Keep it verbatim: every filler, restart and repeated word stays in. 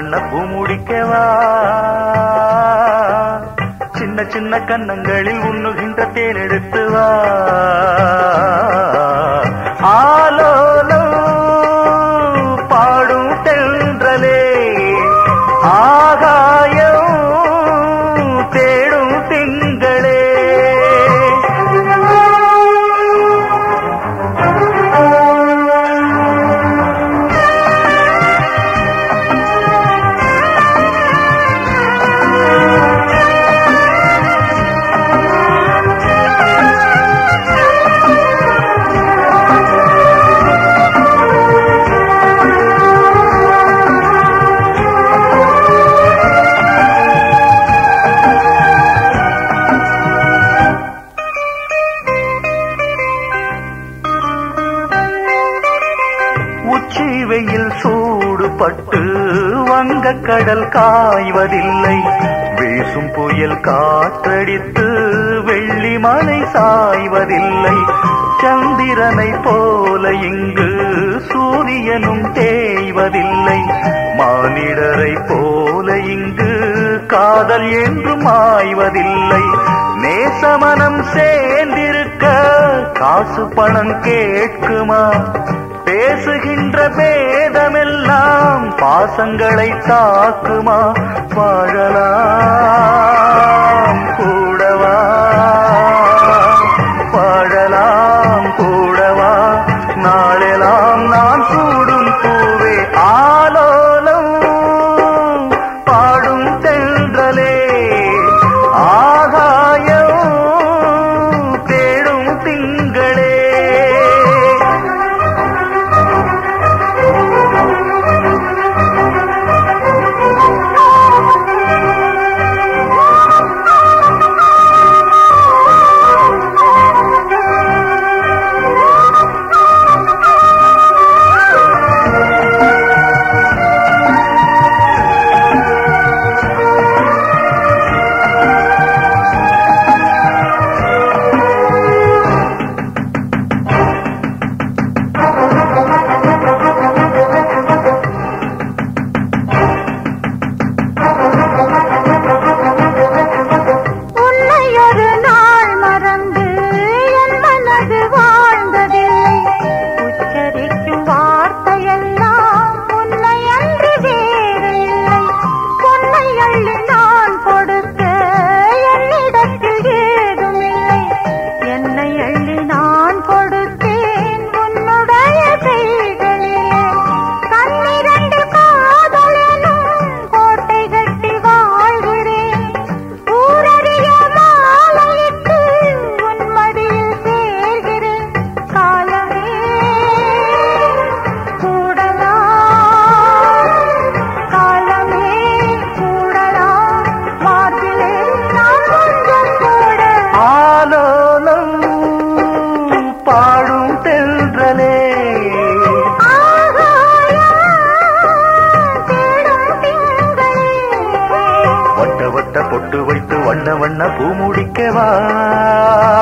வண்ண பூ முடிக்கவா சின்ன சின்ன கன்னங்களில் உண்ணுகின்ற தேன் எடுத்து வா ஆலோலம் பாடும் தென்றலே ஆகாயம் தேடும் திங்களே உச்சி வெயில் சூடுபட்டு வங்க கடல் காய்வதில்லை வீசும் புயல் காற்றடித்து வெள்ளி மலை சாய்வதில்லை சந்திரனை போல இங்கு சூரியனும் தேய்வதில்லை மானிடரை போல இங்கு காதல் என்றும் மாய்வதில்லை நேசமனம் சேர்ந்திருக்க காசு பணம் கேட்குமா பேசுகின்ற பேதமெல்லாம் பாசங்களை தாக்குமா வாழலாம் கூடவா வாழலாம் கூடவா நாளெல்லாம் நான் சூடும் பூவே ஆலோலம் பாடும் தென்றலே ஆகாயம் தேடும் திங்களே பாடும் தென்றலே வட்ட வட்ட பொட்டு வைத்து வண்ண வண்ண பூ முடிக்கவா